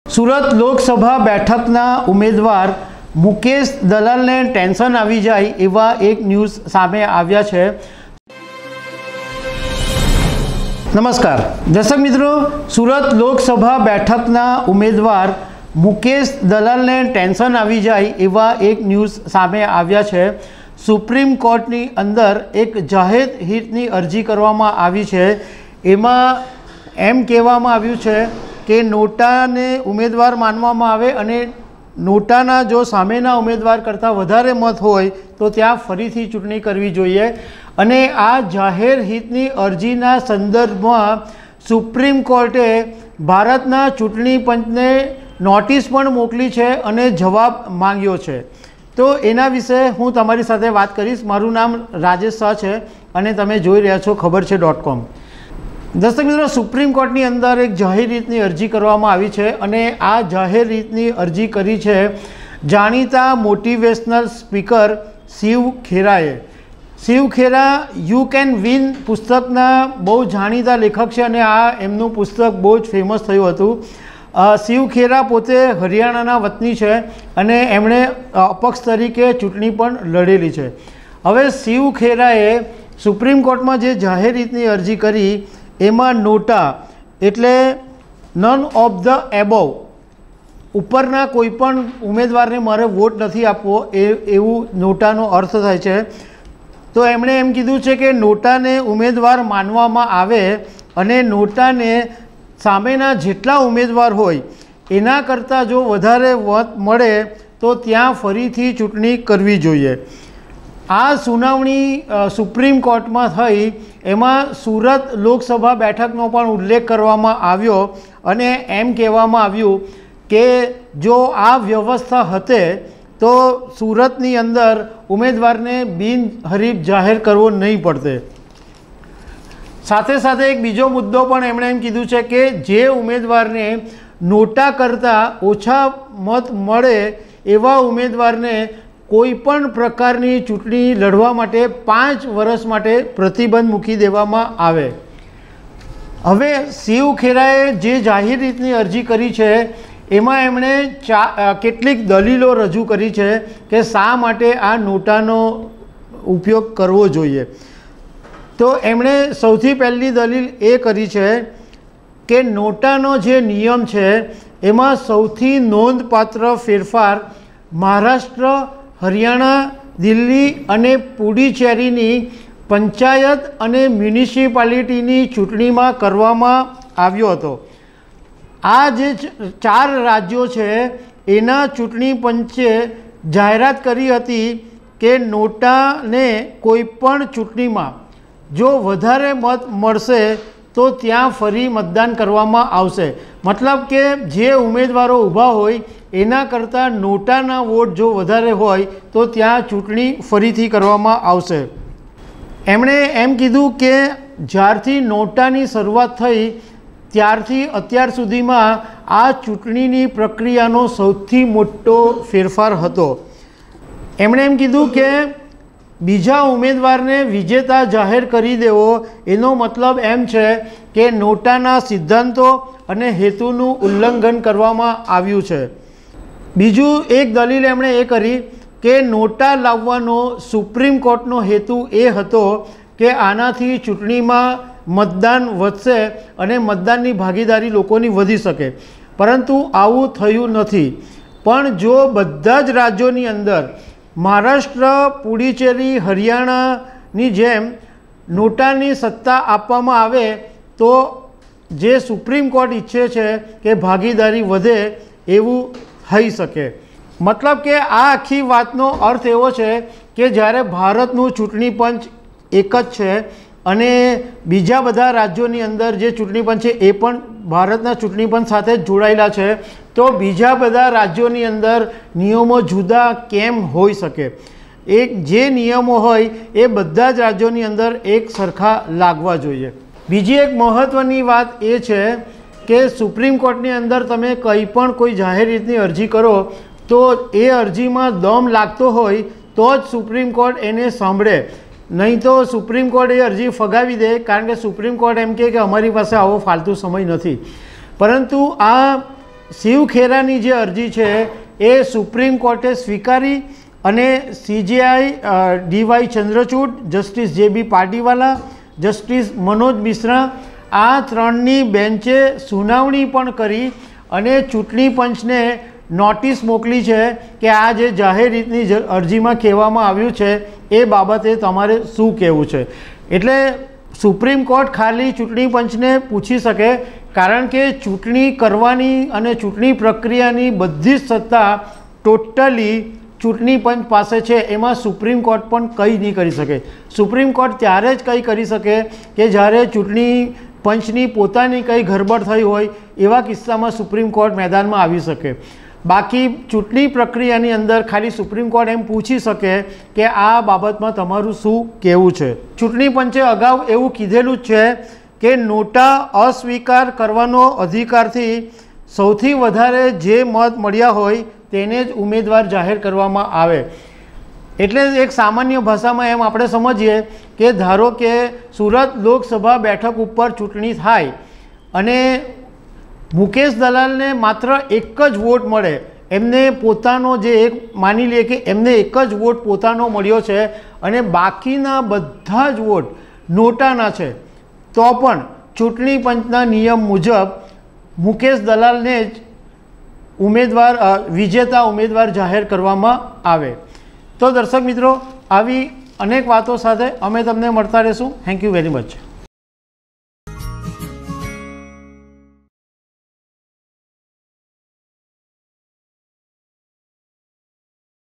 સુરત લોકસભા બેઠકના ઉમેદવાર મુકેશ દલાલને ટેન્શન આવી જાય એવા એક ન્યૂઝ સામે આવ્યા છે। નમસ્કાર દર્શક મિત્રો, સુરત લોકસભા બેઠકના ઉમેદવાર મુકેશ દલાલને ટેન્શન આવી જાય એવા એક ન્યૂઝ સામે આવ્યા છે। સુપ્રીમ કોર્ટની અંદર એક જાહેર હિતની અરજી કરવામાં આવી છે। એમાં એમ કહેવામાં આવ્યું છે કે નોટાને ઉમેદવાર માનવામાં આવે અને નોટાના જો સામેના ઉમેદવાર કરતાં વધારે મત હોય તો ત્યાં ફરીથી ચૂંટણી કરવી જોઈએ। અને આ જાહેર હિતની અરજીના સંદર્ભમાં સુપ્રીમ કોર્ટે ભારતના ચૂંટણી પંચને નોટિસ પણ મોકલી છે અને જવાબ માંગ્યો છે। તો એના વિશે હું તમારી સાથે વાત કરીશ। મારું નામ રાજેશ શાહ છે અને તમે જોઈ રહ્યા છો ખબર છે.com। દર્શક મિત્રો, સુપ્રીમ કોર્ટની અંદર એક જાહેર રીતની અરજી કરવામાં આવી છે અને આ જાહેર રીતની અરજી કરી છે જાણીતા મોટિવેશનલ સ્પીકર શિવ ખેરાએ। Shiv Khera you can win પુસ્તકના બહુ જાણીતા લેખક છે અને આ એમનું પુસ્તક બહુ જ ફેમસ થયું હતું। શિવ ખેરા પોતે હરિયાણાના વતની છે અને એમણે અપક્ષ તરીકે ચૂંટણી પણ લડેલી છે। હવે શિવ ખેરાએ સુપ્રીમ કોર્ટમાં જે જાહેર રીતની અરજી કરી એમાં નોટા એટલે નન ઓફ ધ એબોવ, ઉપરના કોઈ પણ ઉમેદવારને મારે વોટ નથી આપવો એવું નોટાનો અર્થ થાય છે। તો એમણે એમ કીધું છે કે નોટાને ઉમેદવાર માનવામાં આવે અને નોટાને સામેના જેટલા ઉમેદવાર હોય એના કરતાં જો વધારે મત મળે તો ત્યાં ફરીથી ચૂંટણી કરવી જોઈએ। આ સુનાવણી સુપ્રીમ કોર્ટમાં થઈ એમાં સુરત લોકસભા બેઠકનો પણ ઉલ્લેખ કરવામાં આવ્યો અને એમ કહેવામાં આવ્યું કે જો આ વ્યવસ્થા હતે તો સુરતની અંદર ઉમેદવારને બિનહરીફ જાહેર કરવો નહીં પડતે। સાથે સાથે એક બીજો મુદ્દો પણ એમણે એમ કીધું છે કે જે ઉમેદવારને નોટા કરતાં ઓછા મત મળે એવા ઉમેદવારને કોઈ પણ પ્રકારની ચૂંટણી લડવા માટે 5 વર્ષ માટે પ્રતિબંધ મૂકી દેવામાં આવે। હવે શિવ ખેરાએ જે જાહેર રીતની અરજી કરી છે એમાં એમણે કેટલીક દલીલો રજૂ કરી છે કે શા માટે આ નોટાનો ઉપયોગ કરવો જોઈએ। તો એમણે સૌથી પહેલી દલીલ એ કરી છે કે નોટાનો જે નિયમ છે એમાં સૌથી નોંધપાત્ર ફેરફાર મહારાષ્ટ્ર, હરિયાણા, દિલ્હી અને પુડુચેરીની પંચાયત અને મ્યુનિસિપાલિટીની ચૂંટણીમાં કરવામાં આવ્યો હતો। આ જે 4 રાજ્યો છે એના ચૂંટણી પંચે જાહેરાત કરી હતી કે નોટાને કોઈ પણ ચૂંટણીમાં જો વધારે મત મળશે તો ત્યાં ફરી મતદાન કરવામાં આવશે। મતલબ કે જે ઉમેદવારો ઊભા હોય એના કરતાં નોટાના વોટ જો વધારે હોય તો ત્યાં ચૂંટણી ફરીથી કરવામાં આવશે। એમણે એમ કીધું કે જ્યારથી નોટાની શરૂઆત થઈ ત્યારથી અત્યાર સુધીમાં આ ચૂંટણીની પ્રક્રિયાનો સૌથી મોટો ફેરફાર હતો। એમણે એમ કીધું કે બીજા ઉમેદવારને વિજેતા જાહેર કરી દેવો એનો મતલબ એમ છે કે નોટાના સિદ્ધાંતો અને હેતુનું ઉલ્લંઘન કરવામાં આવ્યું છે। બીજું એક દલીલ એમણે એ કરી કે નોટા લાવવાનો સુપ્રીમ કોર્ટનો હેતુ એ હતો કે આનાથી ચૂંટણીમાં મતદાન વધશે અને મતદાનની ભાગીદારી લોકોની વધી શકે, પરંતુ આવું થયું નથી। પણ જો બધા જ રાજ્યોની અંદર મહારાષ્ટ્ર, પુડુચેરી, હરિયાણાની જેમ નોટાની સત્તા આપવામાં આવે તો જે સુપ્રીમ કોર્ટ ઈચ્છે છે કે ભાગીદારી વધે એવું થઈ શકે। મતલબ કે આ આખી વાતનો અર્થ એવો છે કે જ્યારે ભારતનું ચૂંટણી પંચ એક જ છે અને બીજા બધા રાજ્યોની અંદર જે ચૂંટણી પંચ છે એ પણ ભારતના ચૂંટણી પંચ સાથે જ જોડાયેલા છે, તો બીજા બધા રાજ્યોની અંદર નિયમો જુદા કેમ હોઈ શકે? જે નિયમો હોય એ બધા જ રાજ્યોની અંદર એક સરખા લાગવા જોઈએ। બીજી એક મહત્ત્વની વાત એ છે કે સુપ્રીમ કોર્ટની અંદર તમે કંઈ પણ કોઈ જાહેર રીતની અરજી કરો તો એ અરજીમાં દમ લાગતો હોય તો જ સુપ્રીમ કોર્ટ એને સાંભળે, નહીં તો સુપ્રીમ કોર્ટ એ અરજી ફગાવી દે, કારણ કે સુપ્રીમ કોર્ટ એમ કહે કે અમારી પાસે આવો ફાલતુ સમય નથી। પરંતુ આ શિવ ખેરાની જે અરજી છે એ સુપ્રીમ કોર્ટે સ્વીકારી અને CJI DY Chandrachud, justice JB Pardiwala, justice Manoj Mishra આ ત્રણની બેન્ચે સુનાવણી પણ કરી અને ચૂંટણી પંચને નોટિસ મોકલી છે કે આ જે જાહેર રીતની અરજીમાં કહેવામાં આવ્યું છે એ બાબતે તમારે શું કહેવું છે. એટલે સુપ્રીમ કોર્ટ ખાલી ચૂંટણી પંચને પૂછી શકે, કારણ કે ચૂંટણી કરવાની અને ચૂંટણી પ્રક્રિયાની બધી જ સત્તા ટોટલી ચૂંટણી પંચ પાસે છે. એમાં સુપ્રીમ કોર્ટ પણ કંઈ નહીં કરી શકે. સુપ્રીમ કોર્ટ ત્યારે જ કંઈ કરી શકે કે જ્યારે ચૂંટણી પંચની પોતાની કંઈ ગરબડ થઈ હોય, એવા કિસ્સામાં સુપ્રીમ કોર્ટ મેદાનમાં આવી શકે. બાકી ચૂંટણી પ્રક્રિયાની અંદર ખાલી સુપ્રીમ કોર્ટ એમ પૂછી શકે કે આ બાબતમાં તમારું શું કહેવું છે. ચૂંટણી પંચે અગાઉ એવું કીધેલું જ છે કે નોટા અસ્વીકાર કરવાનો અધિકારથી સૌથી વધારે જે મત મળ્યા હોય તેને જ ઉમેદવાર જાહેર કરવામાં આવે. એટલે એક સામાન્ય ભાષામાં એમ આપણે સમજીએ કે ધારો કે સુરત લોકસભા બેઠક ઉપર ચૂંટણી થાય અને મુકેશ દલાલને માત્ર એક જ વોટ મળે, એમને પોતાનો જે એક માની લઈએ કે એમને એક જ વોટ પોતાનો મળ્યો છે અને બાકીના બધા જ વોટ નોટાના છે, તો પણ ચૂંટણી પંચના નિયમ મુજબ મુકેશ દલાલને જ ઉમેદવાર વિજેતા ઉમેદવાર જાહેર કરવામાં આવે. તો દર્શક મિત્રો, આવી અનેક વાતો સાથે અમે તમને મળતા રહીશું. Thank you very much.